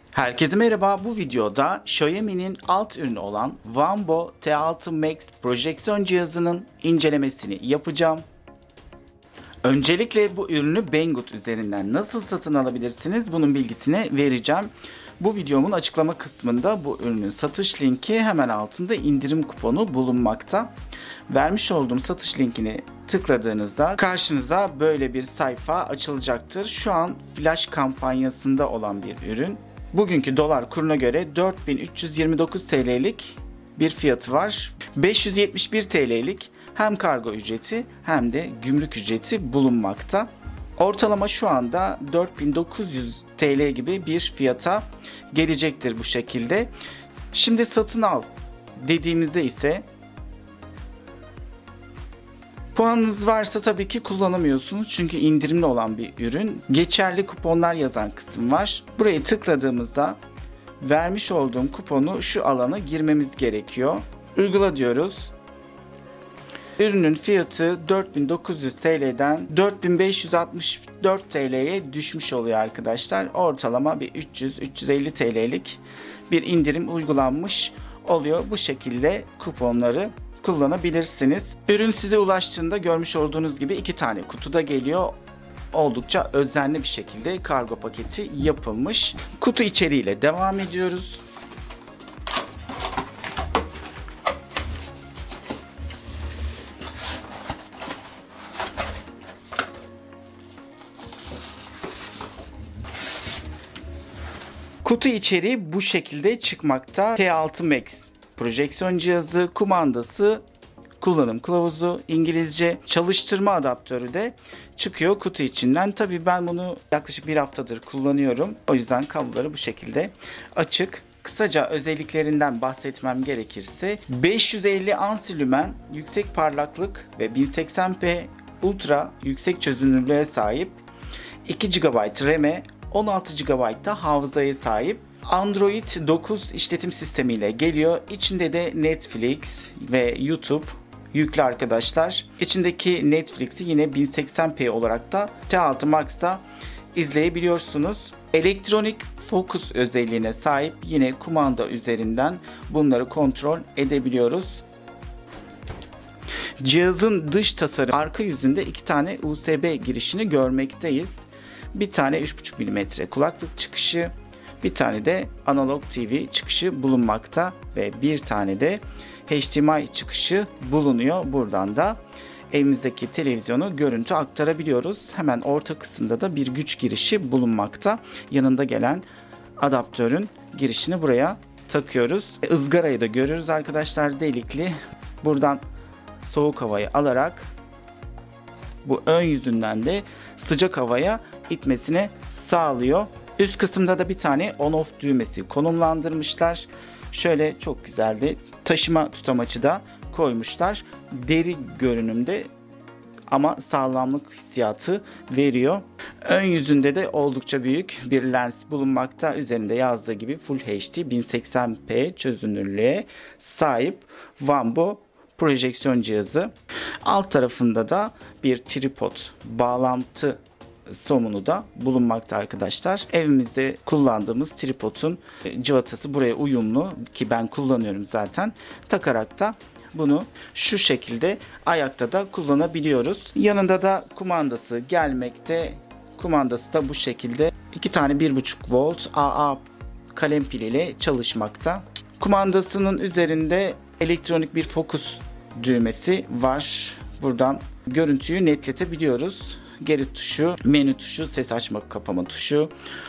Herkese merhaba. Bu videoda Xiaomi'nin alt ürünü olan Wanbo T6 Max projeksiyon cihazının incelemesini yapacağım. Öncelikle bu ürünü Banggood üzerinden nasıl satın alabilirsiniz bunun bilgisini vereceğim. Bu videomun açıklama kısmında bu ürünün satış linki, hemen altında indirim kuponu bulunmakta. Vermiş olduğum satış linkini tıkladığınızda karşınıza böyle bir sayfa açılacaktır. Şu an flash kampanyasında olan bir ürün. Bugünkü dolar kuruna göre 4329 TL'lik bir fiyatı var. 571 TL'lik hem kargo ücreti hem de gümrük ücreti bulunmakta. Ortalama şu anda 4900 TL gibi bir fiyata gelecektir bu şekilde. Şimdi satın al dediğimizde ise puanınız varsa tabii ki kullanamıyorsunuz çünkü indirimli olan bir ürün. Geçerli kuponlar yazan kısım var. Burayı tıkladığımızda vermiş olduğum kuponu şu alana girmemiz gerekiyor. Uygula diyoruz. Ürünün fiyatı 4900 TL'den 4564 TL'ye düşmüş oluyor arkadaşlar. Ortalama bir 300-350 TL'lik bir indirim uygulanmış oluyor. Bu şekilde kuponları kullanabilirsiniz. Ürün size ulaştığında görmüş olduğunuz gibi 2 tane kutuda geliyor. Oldukça özenli bir şekilde kargo paketi yapılmış. Kutu içeriğiyle devam ediyoruz. Kutu içeriği bu şekilde çıkmakta. T6 Max projeksiyon cihazı, kumandası, kullanım kılavuzu İngilizce, çalıştırma adaptörü de çıkıyor kutu içinden. Tabii ben bunu yaklaşık bir haftadır kullanıyorum. O yüzden kabloları bu şekilde açık. Kısaca özelliklerinden bahsetmem gerekirse 550 ans lümen yüksek parlaklık ve 1080p ultra yüksek çözünürlüğe sahip, 2 GB RAM'e, 16 GB da hafızaya sahip. Android 9 işletim sistemiyle geliyor. İçinde de Netflix ve YouTube yüklü arkadaşlar. İçindeki Netflix'i yine 1080p olarak da T6 Max'ta izleyebiliyorsunuz. Elektronik fokus özelliğine sahip, yine kumanda üzerinden bunları kontrol edebiliyoruz. Cihazın dış tasarım arka yüzünde 2 tane USB girişini görmekteyiz. Bir tane 3.5 mm kulaklık çıkışı, bir tane de analog TV çıkışı bulunmakta ve bir tane de HDMI çıkışı bulunuyor. Buradan da evimizdeki televizyonu görüntü aktarabiliyoruz. Hemen orta kısımda da bir güç girişi bulunmakta. Yanında gelen adaptörün girişini buraya takıyoruz. Izgarayı da görüyoruz arkadaşlar, delikli. Buradan soğuk havayı alarak bu ön yüzünden de sıcak havaya itmesini sağlıyor. Üst kısımda da bir tane on-off düğmesi konumlandırmışlar. Şöyle çok güzeldi. Taşıma tutamaçı da koymuşlar. Deri görünümde ama sağlamlık hissiyatı veriyor. Ön yüzünde de oldukça büyük bir lens bulunmakta. Üzerinde yazdığı gibi Full HD 1080p çözünürlüğe sahip Wanbo projeksiyon cihazı. Alt tarafında da bir tripod bağlantı somunu da bulunmakta arkadaşlar. Evimizde kullandığımız tripodun cıvatası buraya uyumlu ki ben kullanıyorum zaten. Takarak da bunu şu şekilde ayakta da kullanabiliyoruz. Yanında da kumandası gelmekte. Kumandası da bu şekilde 2 tane 1.5 volt AA kalem piliyle çalışmakta. Kumandasının üzerinde elektronik bir fokus düğmesi var. Buradan görüntüyü netletebiliyoruz. Geri tuşu, menü tuşu, ses açma kapama tuşu,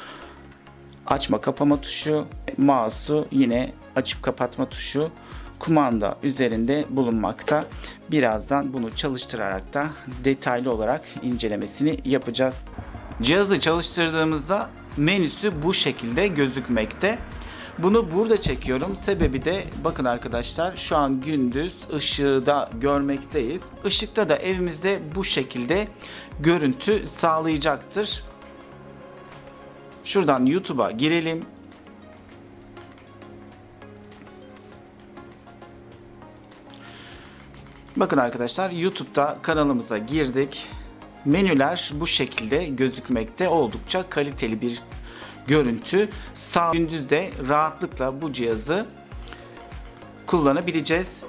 açma kapama tuşu, mouse'u yine açıp kapatma tuşu kumanda üzerinde bulunmakta. Birazdan bunu çalıştırarak da detaylı olarak incelemesini yapacağız. Cihazı çalıştırdığımızda menüsü bu şekilde gözükmekte. Bunu burada çekiyorum. Sebebi de bakın arkadaşlar, şu an gündüz, ışığı da görmekteyiz. Işıkta da evimizde bu şekilde görüntü sağlayacaktır. Şuradan YouTube'a girelim. Bakın arkadaşlar, YouTube'da kanalımıza girdik. Menüler bu şekilde gözükmekte. Oldukça kaliteli bir görüntü sağ. Gündüz de rahatlıkla bu cihazı kullanabileceğiz.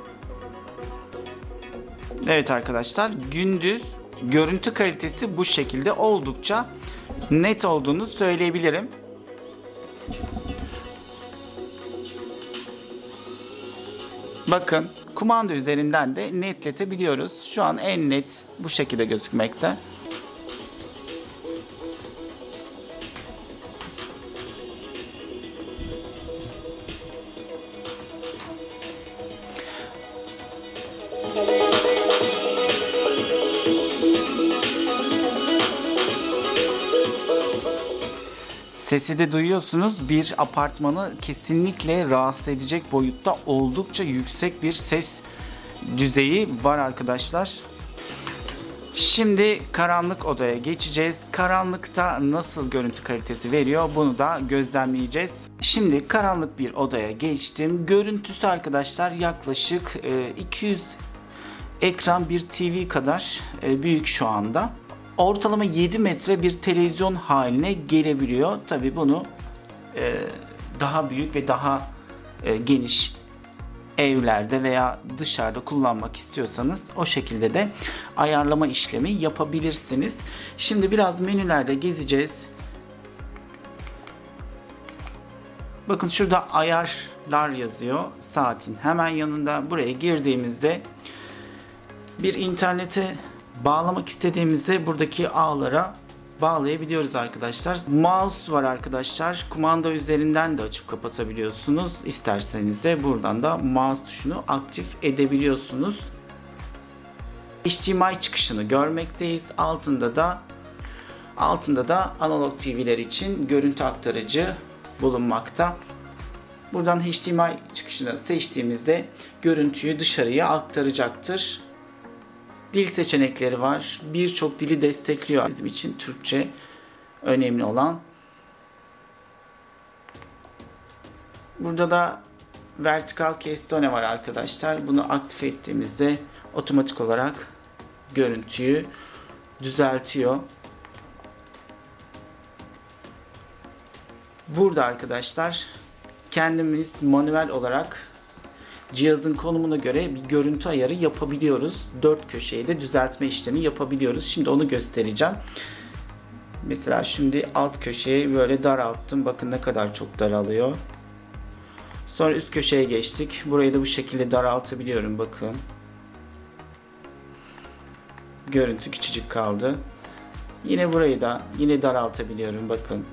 Evet arkadaşlar, gündüz görüntü kalitesi bu şekilde, oldukça net olduğunu söyleyebilirim. Bakın, kumanda üzerinden de netletebiliyoruz. Şu an en net bu şekilde gözükmekte. Sesi de duyuyorsunuz. Bir apartmanı kesinlikle rahatsız edecek boyutta oldukça yüksek bir ses düzeyi var arkadaşlar. Şimdi karanlık odaya geçeceğiz. Karanlıkta nasıl görüntü kalitesi veriyor bunu da gözlemleyeceğiz. Şimdi karanlık bir odaya geçtim. Görüntüsü arkadaşlar yaklaşık 200 ekran bir TV kadar büyük şu anda. Ortalama 7 metre bir televizyon haline gelebiliyor. Tabii bunu daha büyük ve daha geniş evlerde veya dışarıda kullanmak istiyorsanız o şekilde de ayarlama işlemi yapabilirsiniz. Şimdi biraz menülerde gezeceğiz. Bakın şurada ayarlar yazıyor. Saatin hemen yanında. Buraya girdiğimizde bir internete bağlamak istediğimizde buradaki ağlara bağlayabiliyoruz arkadaşlar. Mouse var arkadaşlar. Kumanda üzerinden de açıp kapatabiliyorsunuz. İsterseniz de buradan da mouse tuşunu aktif edebiliyorsunuz. HDMI çıkışını görmekteyiz. Altında da analog TV'ler için görüntü aktarıcı bulunmakta. Buradan HDMI çıkışını seçtiğimizde görüntüyü dışarıya aktaracaktır. Dil seçenekleri var. Birçok dili destekliyor. Bizim için Türkçe önemli olan. Burada da vertikal kestone var arkadaşlar. Bunu aktif ettiğimizde otomatik olarak görüntüyü düzeltiyor. Burada arkadaşlar kendimiz manuel olarak cihazın konumuna göre bir görüntü ayarı yapabiliyoruz. 4 köşeyi de düzeltme işlemi yapabiliyoruz. Şimdi onu göstereceğim. Mesela şimdi alt köşeyi böyle daralttım. Bakın ne kadar çok daralıyor. Sonra üst köşeye geçtik. Burayı da bu şekilde daraltabiliyorum. Bakın. Görüntü küçücük kaldı. Yine burayı da yine daraltabiliyorum. Bakın.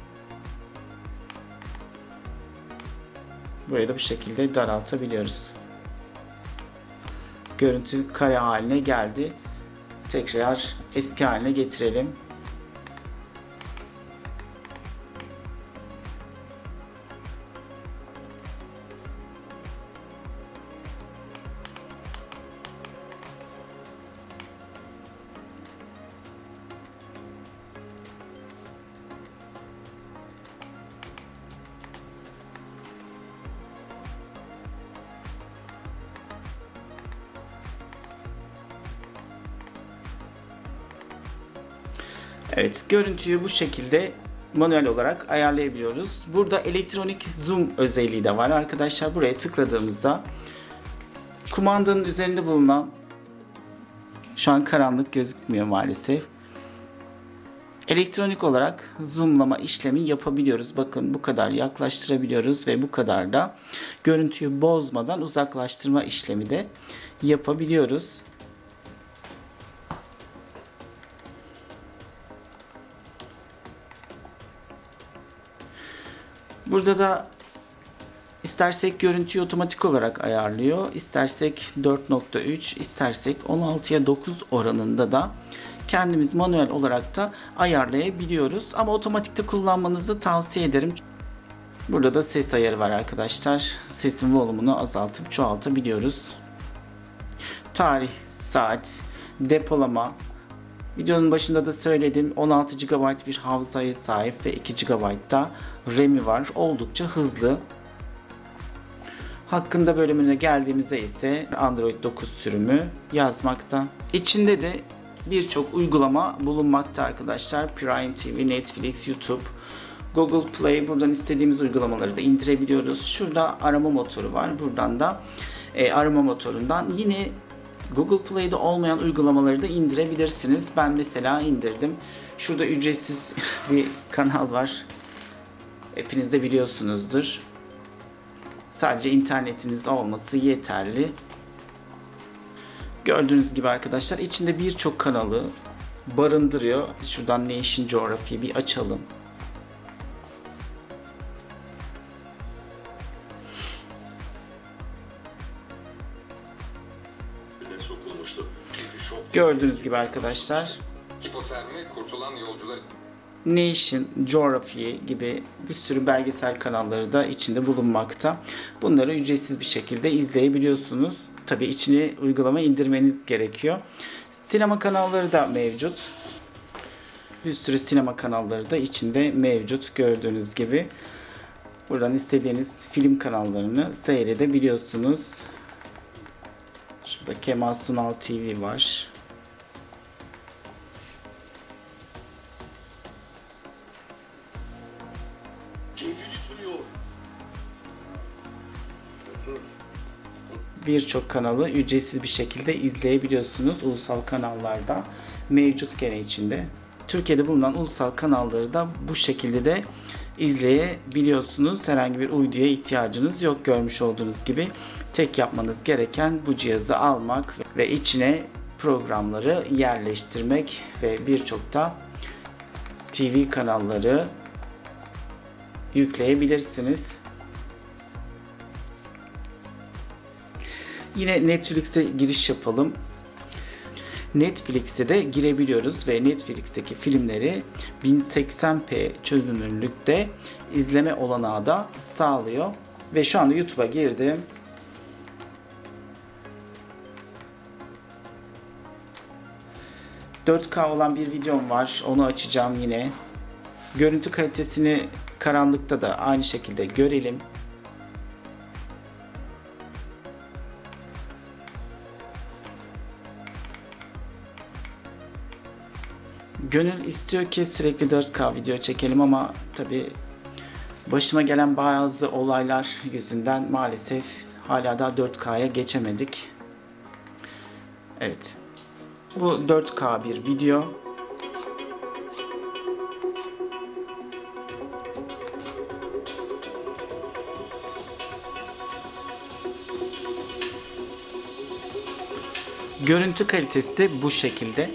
Burayı da bu şekilde daraltabiliyoruz. Görüntü kare haline geldi. Tekrar eski haline getirelim. Evet, görüntüyü bu şekilde manuel olarak ayarlayabiliyoruz. Burada elektronik zoom özelliği de var arkadaşlar. Buraya tıkladığımızda kumandanın üzerinde bulunan, şu an karanlık gözükmüyor maalesef, elektronik olarak zoomlama işlemi yapabiliyoruz. Bakın bu kadar yaklaştırabiliyoruz ve bu kadar da görüntüyü bozmadan uzaklaştırma işlemi de yapabiliyoruz. Burada da istersek görüntüyü otomatik olarak ayarlıyor. İstersek 4.3, istersek 16'ya 9 oranında da kendimiz manuel olarak da ayarlayabiliyoruz. Ama otomatikte kullanmanızı tavsiye ederim. Burada da ses ayarı var arkadaşlar. Sesin volumunu azaltıp çoğaltabiliyoruz. Tarih, saat, depolama. Videonun başında da söyledim. 16 GB bir hafızaya sahip ve 2 GB da RAM'i var. Oldukça hızlı. Hakkında bölümüne geldiğimizde ise Android 9 sürümü yazmakta. İçinde de birçok uygulama bulunmakta arkadaşlar. Prime TV, Netflix, YouTube, Google Play, buradan istediğimiz uygulamaları da indirebiliyoruz. Şurada arama motoru var. Buradan da arama motorundan yine Google Play'de olmayan uygulamaları da indirebilirsiniz. Ben mesela indirdim. Şurada ücretsiz bir kanal var. Hepiniz de biliyorsunuzdur. Sadece internetiniz olması yeterli. Gördüğünüz gibi arkadaşlar içinde birçok kanalı barındırıyor. Şuradan Nation Geography'yi bir açalım. Gördüğünüz gibi arkadaşlar Nation Geography gibi bir sürü belgesel kanalları da içinde bulunmakta. Bunları ücretsiz bir şekilde izleyebiliyorsunuz. Tabii içine uygulama indirmeniz gerekiyor. Sinema kanalları da mevcut. Bir sürü sinema kanalları da içinde mevcut gördüğünüz gibi. Buradan istediğiniz film kanallarını seyredebiliyorsunuz. Şurada Kemal Sunal TV var. Birçok kanalı ücretsiz bir şekilde izleyebiliyorsunuz. Ulusal kanallarda mevcut gene içinde. Türkiye'de bulunan ulusal kanalları da bu şekilde de izleyebiliyorsunuz. Herhangi bir uyduya ihtiyacınız yok. Görmüş olduğunuz gibi tek yapmanız gereken bu cihazı almak ve içine programları yerleştirmek ve birçok da TV kanalları yükleyebilirsiniz. Yine Netflix'e giriş yapalım. Netflix'e de girebiliyoruz ve Netflix'teki filmleri 1080p çözünürlükte izleme olanağı da sağlıyor. Ve şu anda YouTube'a girdim. ...4K olan bir videom var. Onu açacağım yine. Görüntü kalitesini karanlıkta da aynı şekilde görelim. Gönül istiyor ki sürekli 4K video çekelim ama tabi başıma gelen bazı olaylar yüzünden maalesef hala daha 4K'ya geçemedik. Evet. Bu 4K bir video. Görüntü kalitesi de bu şekilde.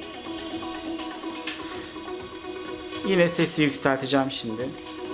Yine sesi yükselteceğim şimdi.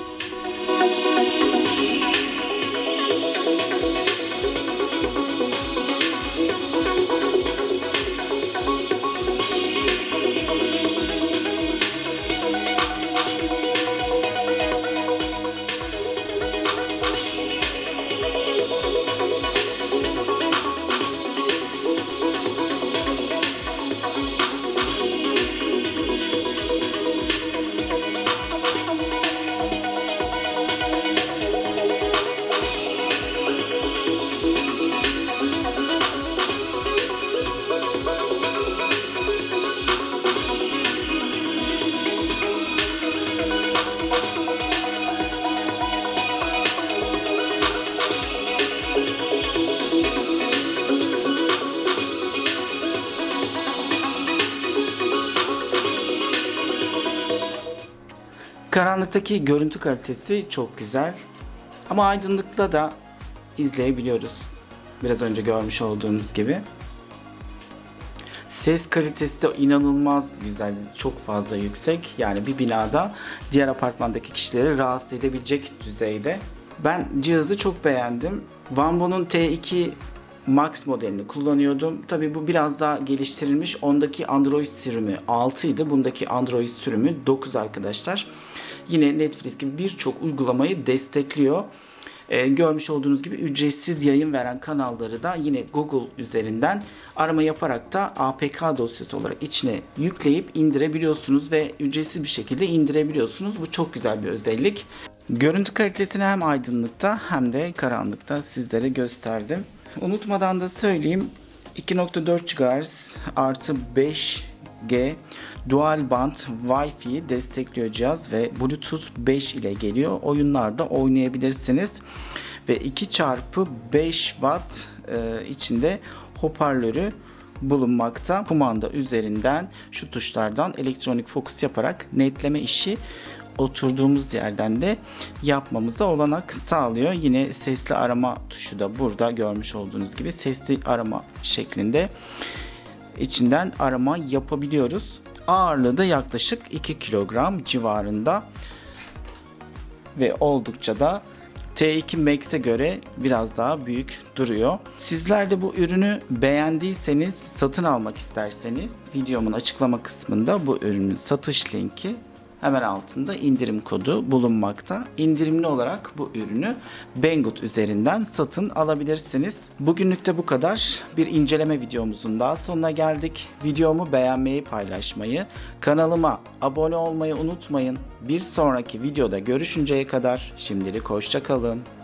Karanlıktaki görüntü kalitesi çok güzel. Ama aydınlıkta da izleyebiliyoruz. Biraz önce görmüş olduğunuz gibi. Ses kalitesi de inanılmaz güzel. Çok fazla yüksek. Yani bir binada diğer apartmandaki kişileri rahatsız edebilecek düzeyde. Ben cihazı çok beğendim. Vanbo'nun T2 Max modelini kullanıyordum. Tabi bu biraz daha geliştirilmiş. Ondaki Android sürümü 6 idi. Bundaki Android sürümü 9 arkadaşlar. Yine Netflix gibi birçok uygulamayı destekliyor. Görmüş olduğunuz gibi ücretsiz yayın veren kanalları da yine Google üzerinden arama yaparak da APK dosyası olarak içine yükleyip indirebiliyorsunuz ve ücretsiz bir şekilde indirebiliyorsunuz. Bu çok güzel bir özellik. Görüntü kalitesini hem aydınlıkta hem de karanlıkta sizlere gösterdim. Unutmadan da söyleyeyim, 2.4 GHz artı 5 4G Dual Band Wi-Fi destekliyor cihaz ve Bluetooth 5 ile geliyor. Oyunlarda oynayabilirsiniz. Ve 2x5 Watt içinde hoparlörü bulunmakta. Kumanda üzerinden şu tuşlardan elektronik fokus yaparak netleme işi oturduğumuz yerden de yapmamıza olanak sağlıyor. Yine sesli arama tuşu da burada görmüş olduğunuz gibi sesli arama şeklinde içinden arama yapabiliyoruz. Ağırlığı da yaklaşık 2 kilogram civarında ve oldukça da T2 Max'e göre biraz daha büyük duruyor. Sizler de bu ürünü beğendiyseniz, satın almak isterseniz videomun açıklama kısmında bu ürünün satış linki, hemen altında indirim kodu bulunmakta. İndirimli olarak bu ürünü Banggood üzerinden satın alabilirsiniz. Bugünlük de bu kadar. Bir inceleme videomuzun daha sonuna geldik. Videomu beğenmeyi, paylaşmayı, kanalıma abone olmayı unutmayın. Bir sonraki videoda görüşünceye kadar şimdilik hoşça kalın.